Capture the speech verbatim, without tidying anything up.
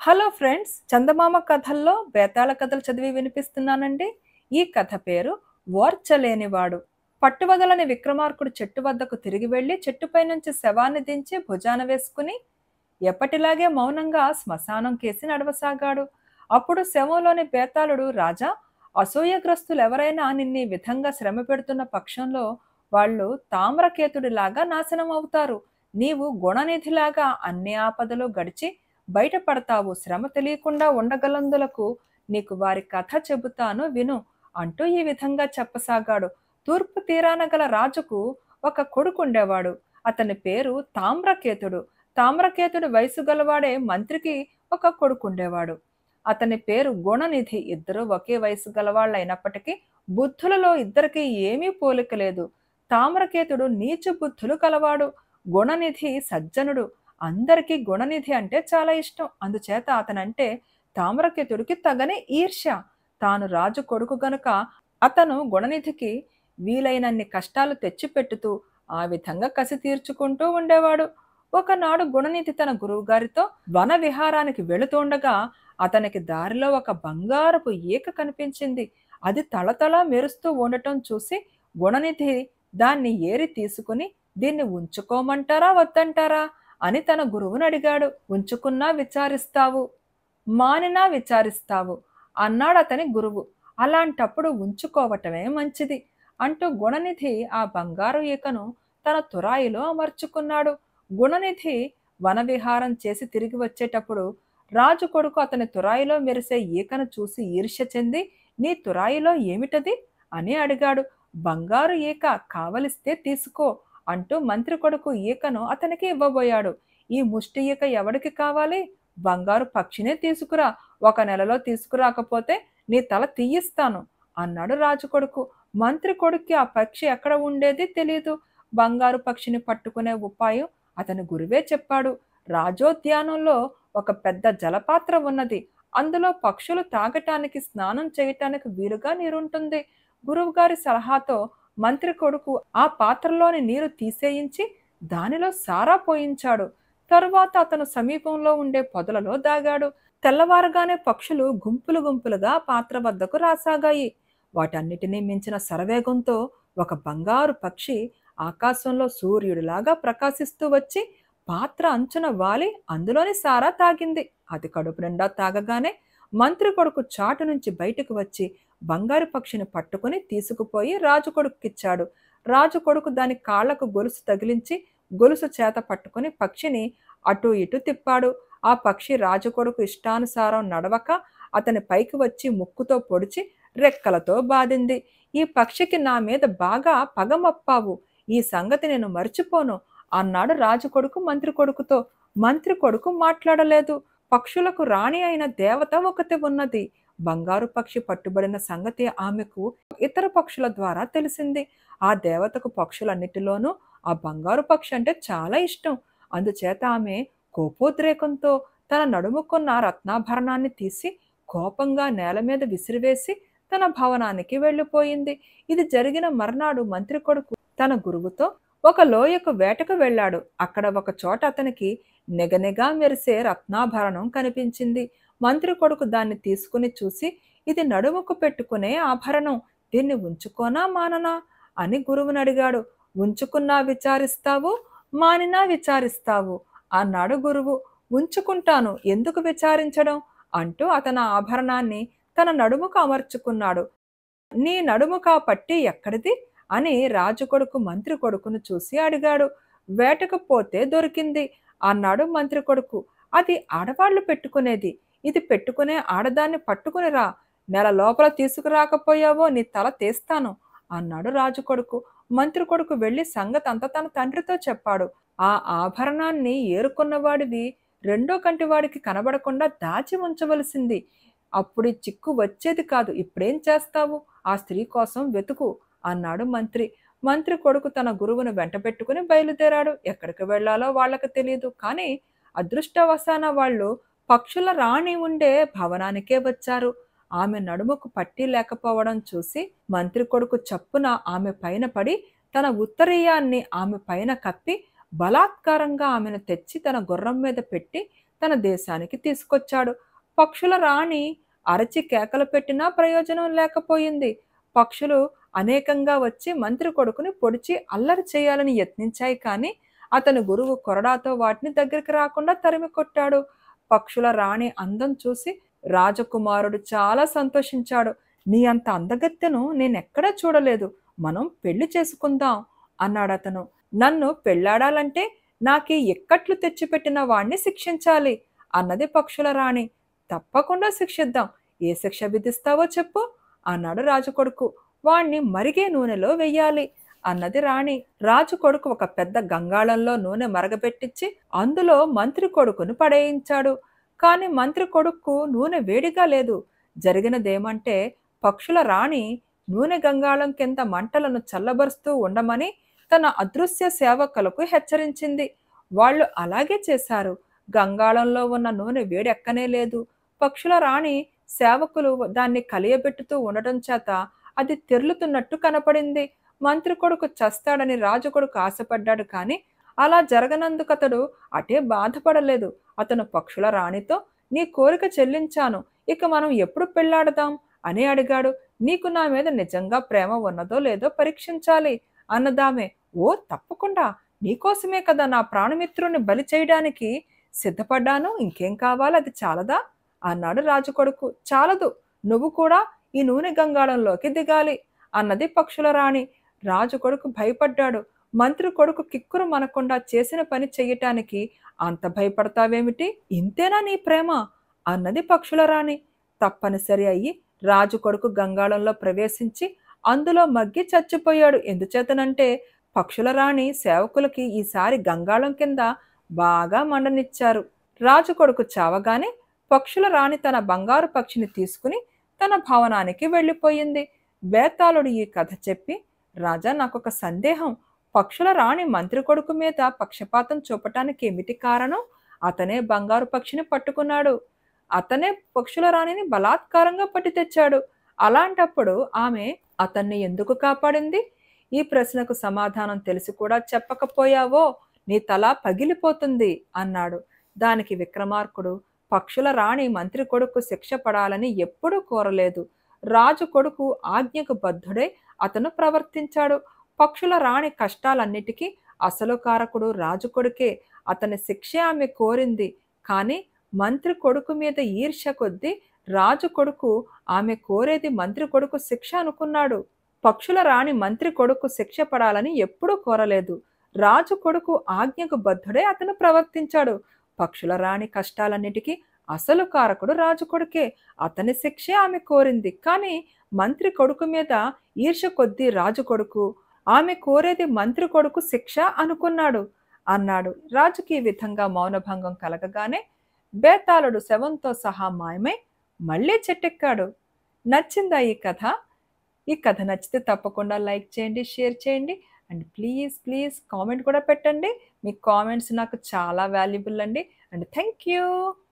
Hello friends, చందమామ కథల్లో బేతాళ కథలు చదివి వినిపిస్తున్నానండి. ఈ కథ పేరు ఓర్చలేనివాడు. పట్టువదలని విక్రమార్కుడు చెట్టు వద్దకు తిరిగి వెళ్లి చెట్టుపై నుంచి శవాన్ని దించి భుజాన వేసుకుని ఎప్పటిలాగే మౌనంగా శ్మశానం కేసి నడవసాగాడు. అప్పుడు శవంలోని బేతాళుడు, రాజా, అసూయగ్రస్తులెవరైనా నిన్నీ విధంగా శ్రమ పెడుతున్న పక్షంలో వాళ్ళు తామ్రకేతుడిలాగా నాశనం అవుతారు. నీవు గుణనిధిలాగా అన్ని ఆపదలు గడిచి బయటపడతావు. శ్రమ తెలియకుండా ఉండగలందులకు నీకు వారి కథ చెబుతాను విను అంటూ ఈ విధంగా చెప్పసాగాడు. తూర్పు తీరాన గల రాజుకు ఒక కొడుకుండేవాడు. అతని పేరు తామ్రకేతుడు. తామ్రకేతుడి వయసు గలవాడే మంత్రికి ఒక కొడుకుండేవాడు. అతని పేరు గుణనిధి. ఇద్దరు ఒకే వయసు గలవాళ్ళైనప్పటికీ బుద్ధులలో ఇద్దరికి ఏమీ పోలిక లేదు. తామ్రకేతుడు నీచు బుద్ధులు కలవాడు, గుణనిధి సజ్జనుడు. అందరికీ గుణనిధి అంటే చాలా ఇష్టం. అందుచేత అతనంటే తామ్రకేతుడికి తగని ఈర్ష్య. తాను రాజు కొడుకు గనుక అతను గుణనిధికి వీలైనన్ని కష్టాలు తెచ్చిపెట్టుతూ ఆ విధంగా కసి తీర్చుకుంటూ ఉండేవాడు. ఒకనాడు గుణనిధి తన గురువుగారితో వన విహారానికి వెళుతుండగా అతనికి దారిలో ఒక బంగారపు ఈక కనిపించింది. అది తళతళ మెరుస్తూ ఉండటం చూసి గుణనిధి దాన్ని ఏరి తీసుకుని, దీన్ని ఉంచుకోమంటారా వద్దంటారా అని తన గురువుని అడిగాడు. ఉంచుకున్నా విచారిస్తావు, మానినా విచారిస్తావు అన్నాడు అతని గురువు. అలాంటప్పుడు ఉంచుకోవటమే మంచిది అంటూ గుణనిధి ఆ బంగారు ఈకను తన తురాయిలో అమర్చుకున్నాడు. గుణనిధి వనవిహారం చేసి తిరిగి వచ్చేటప్పుడు రాజు కొడుకు అతని తురాయిలో మెరిసే ఈకను చూసి ఈర్ష్య చెంది, నీ తురాయిలో ఏమిటది అని అడిగాడు. బంగారు ఈక, కావలిస్తే తీసుకో అంటూ మంత్రి కొడుకు ఈకను అతనికి ఇవ్వబోయాడు. ఈ ముష్టి ఈక ఎవడికి కావాలి? బంగారు పక్షినే తీసుకురా, ఒక నెలలో తీసుకురాకపోతే నీ తల తీయిస్తాను అన్నాడు రాజు కొడుకు. మంత్రి కొడుక్కి ఆ పక్షి ఎక్కడ ఉండేది తెలియదు. బంగారు పక్షిని పట్టుకునే ఉపాయం అతని గురువే చెప్పాడు. రాజోద్యానంలో ఒక పెద్ద జలపాత్ర ఉన్నది. అందులో పక్షులు తాగటానికి, స్నానం చేయటానికి వీలుగా నీరుంటుంది. గురువుగారి సలహాతో మంత్రి కొడుకు ఆ పాత్రలోని నీరు తీసేయించి దానిలో సారా పోయించాడు. తరువాత అతను సమీపంలో ఉండే పొదలలో దాగాడు. తెల్లవారగానే పక్షులు గుంపులు గుంపులుగా పాత్ర వద్దకు రాసాగాయి. వాటన్నిటినీ మించిన శరవేగంతో ఒక బంగారు పక్షి ఆకాశంలో సూర్యుడిలాగా ప్రకాశిస్తూ వచ్చి పాత్ర అంచున వాలి అందులోని సారా తాగింది. అది కడుపు నిండా తాగగానే మంత్రి కొడుకు చాటు నుంచి బయటకు వచ్చి బంగారు పక్షిని పట్టుకుని తీసుకుపోయి రాజు కొడుకుకిచ్చాడు. రాజు కొడుకు దాని కాళ్లకు గొలుసు తగిలించి గొలుసు చేత పట్టుకుని పక్షిని అటు ఇటు తిప్పాడు. ఆ పక్షి రాజు కొడుకు ఇష్టానుసారం నడవక అతని పైకి వచ్చి ముక్కుతో పొడిచి రెక్కలతో బాధింది. ఈ పక్షికి నా మీద బాగా పగమప్పావు, ఈ సంగతి నేను మర్చిపోను అన్నాడు రాజు కొడుకు మంత్రి కొడుకుతో. మంత్రి కొడుకు మాట్లాడలేదు. పక్షులకు రాణి అయిన దేవత ఒకటి ఉన్నది. బంగారు పక్షి పట్టుబడిన సంగతి ఆమెకు ఇతర పక్షుల ద్వారా తెలిసింది. ఆ దేవతకు పక్షులన్నిటిలోనూ ఆ బంగారు పక్షి అంటే చాలా ఇష్టం. అందుచేత ఆమె కోపోద్రేకంతో తన నడుముకున్న రత్నాభరణాన్ని తీసి కోపంగా నేల మీద విసిరివేసి తన భవనానికి వెళ్ళిపోయింది. ఇది జరిగిన మర్నాడు మంత్రి కొడుకు తన గురువుతో ఒక లోయకు వేటకు వెళ్ళాడు. అక్కడ ఒక చోట అతనికి నెగనెగా మెరిసే రత్నాభరణం కనిపించింది. మంత్రి కొడుకు దాన్ని తీసుకుని చూసి, ఇది నడుముకు పెట్టుకునే ఆభరణం, దీన్ని ఉంచుకోనా మాననా అని గురువుని అడిగాడు. ఉంచుకున్నా విచారిస్తావు, మానినా విచారిస్తావు అన్నాడు గురువు. ఉంచుకుంటాను, ఎందుకు విచారించడం అంటూ అతను ఆభరణాన్ని తన నడుముకు అమర్చుకున్నాడు. నీ నడుముకా పట్టి ఎక్కడిది అని రాజు కొడుకు మంత్రి కొడుకును చూసి అడిగాడు. వేటకు పోతే దొరికింది అన్నాడు మంత్రి కొడుకు. అది ఆడవాళ్లు పెట్టుకునేది, ఇది పెట్టుకునే ఆడదాన్ని పట్టుకుని రా, నెల లోపల తీసుకురాకపోయావో నీ తల తీస్తాను అన్నాడు రాజు కొడుకు. మంత్రి కొడుకు వెళ్లి సంగతి అంతా తన తండ్రితో చెప్పాడు. ఆ ఆభరణాన్ని ఏరుకున్నవాడివి రెండో కంటి వాడికి కనబడకుండా దాచి ఉంచవలసింది. అప్పుడు చిక్కు వచ్చేది కాదు. ఇప్పుడేం చేస్తావు? ఆ స్త్రీ కోసం వెతుకు అన్నాడు మంత్రి. మంత్రి కొడుకు తన గురువును వెంట పెట్టుకుని బయలుదేరాడు. ఎక్కడికి వెళ్లాలో వాళ్ళకి తెలియదు. కానీ అదృష్టవశాన వాళ్ళు పక్షుల రాణి ఉండే భవనానికే వచ్చారు. ఆమె నడుముకు పట్టి లేకపోవడం చూసి మంత్రి కొడుకు చప్పున ఆమె పైన పడి తన ఉత్తరీయాన్ని ఆమె పైన కప్పి బలాత్కారంగా ఆమెను తెచ్చి తన గుర్రం మీద పెట్టి తన దేశానికి తీసుకొచ్చాడు. పక్షుల రాణి అరచి కేకలు పెట్టినా ప్రయోజనం లేకపోయింది. పక్షులు అనేకంగా వచ్చి మంత్రి కొడుకుని పొడిచి అల్లరి చేయాలని యత్నించాయి, కానీ అతని గురువు కొరడాతో వాటిని దగ్గరికి రాకుండా తరిమి కొట్టాడు. పక్షుల రాణి అందం చూసి రాజకుమారుడు చాలా సంతోషించాడు. నీ అంత అందగత్తెను నేనెక్కడా చూడలేదు. మనం పెళ్లి చేసుకుందాం అన్నాడతను. నన్ను పెళ్లాడాలంటే నాకీ ఇక్కట్లు తెచ్చిపెట్టిన వాణ్ణి శిక్షించాలి అన్నది పక్షుల రాణి. తప్పకుండా శిక్షిద్దాం. ఏ శిక్ష విధిస్తావో చెప్పు అన్నాడు రాజుకొడుకు. వాణ్ణి మరిగే నూనెలో వెయ్యాలి అన్నది రాణి. రాజు కొడుకు ఒక పెద్ద గంగాళంలో నూనె మరగబెట్టించి అందులో మంత్రి కొడుకును పడేయించాడు. కాని మంత్రి కొడుకు నూనె వేడిగా లేదు. జరిగినదేమంటే, పక్షుల రాణి నూనె గంగాళం కింద మంటలను చల్లబరుస్తూ ఉండమని తన అదృశ్య సేవకులకు హెచ్చరించింది. వాళ్ళు అలాగే చేశారు. గంగాళంలో ఉన్న నూనె వేడెక్కనే లేదు. పక్షుల రాణి సేవకులు దాన్ని కలియబెట్టుతూ ఉండటం చేత అది తెరులుతున్నట్టు కనపడింది. మంత్రి కొడుకు చస్తాడని రాజు కొడుకు ఆశపడ్డాడు, కానీ అలా జరగనందుకతడు అటే బాధపడలేదు. అతను పక్షుల రాణితో, నీ కోరిక చెల్లించాను, ఇక మనం ఎప్పుడు పెళ్లాడదాం అని అడిగాడు. నీకు నా మీద నిజంగా ప్రేమ ఉన్నదో లేదో పరీక్షించాలి అన్నదామె. ఓ తప్పకుండా, నీకోసమే కదా నా ప్రాణమిత్రుణ్ణి బలి చేయడానికి సిద్ధపడ్డాను. ఇంకేం కావాలి, అది చాలదా అన్నాడు రాజు కొడుకు. చాలదు, నువ్వు కూడా ఈ నూనె గంగాళంలోకి దిగాలి అన్నది పక్షుల రాణి. రాజు కొడుకు భయపడ్డాడు. మంత్రి కొడుకు కిక్కురు మనకుండా చేసిన పని చెయ్యటానికి అంత భయపడతావేమిటి? ఇంతేనా నీ ప్రేమ అన్నది పక్షుల రాణి. తప్పనిసరి అయ్యి రాజు కొడుకు గంగాళంలో ప్రవేశించి అందులో మగ్గి చచ్చిపోయాడు. ఎందుచేతనంటే పక్షుల రాణి సేవకులకి ఈసారి గంగాళం కింద బాగా మండనిచ్చారు. రాజు కొడుకు చావగానే పక్షుల రాణి తన బంగారు పక్షిని తీసుకుని తన భవనానికి వెళ్ళిపోయింది. బేతాళుడు ఈ కథ చెప్పి, రాజా, నాకొక సందేహం. పక్షుల రాణి మంత్రి కొడుకు మీద పక్షపాతం చూపటానికి ఏమిటి కారణం? అతనే బంగారు పక్షిని పట్టుకున్నాడు. అతనే పక్షుల రాణిని బలాత్కారంగా పట్టి తెచ్చాడు. అలాంటప్పుడు ఆమె అతన్ని ఎందుకు కాపాడింది? ఈ ప్రశ్నకు సమాధానం తెలిసి కూడా చెప్పకపోయావో నీ తల పగిలిపోతుంది అన్నాడు. దానికి విక్రమార్కుడు, పక్షుల రాణి మంత్రి కొడుకు శిక్ష పడాలని ఎప్పుడూ కోరలేదు. రాజు కొడుకు ఆజ్ఞకు బద్ధుడై అతను ప్రవర్తించాడు. పక్షుల రాణి కష్టాలన్నిటికీ అసలు కారకుడు రాజు కొడుకే. అతని శిక్షే ఆమె కోరింది. కానీ మంత్రి కొడుకు మీద ఈర్ష్య కొద్దీ రాజు కొడుకు ఆమె కోరేది మంత్రి కొడుకు శిక్ష అనుకున్నాడు. పక్షుల రాణి మంత్రి కొడుకు శిక్ష పడాలని ఎప్పుడూ కోరలేదు. రాజు కొడుకు ఆజ్ఞకు బద్ధుడై అతను ప్రవర్తించాడు. పక్షుల రాణి కష్టాలన్నిటికీ అసలు కారకుడు రాజు కొడుకే. అతని శిక్షే ఆమె కోరింది. కానీ మంత్రి కొడుకు మీద ఈర్ష్య కొద్దీ రాజు కొడుకు ఆమె కోరేది మంత్రి కొడుకు శిక్ష అనుకున్నాడు అన్నాడు. రాజుకి ఈ విధంగా మౌనభంగం కలగగానే బేతాళుడు శవంతో సహా మాయమై మళ్ళీ చెట్టెక్కాడు. నచ్చిందా ఈ కథ? ఈ కథ నచ్చితే తప్పకుండా లైక్ చేయండి, షేర్ చేయండి, అండ్ ప్లీజ్ ప్లీజ్ కామెంట్ కూడా పెట్టండి. మీ కామెంట్స్ నాకు చాలా వాల్యుబుల్ అండి. And thank you.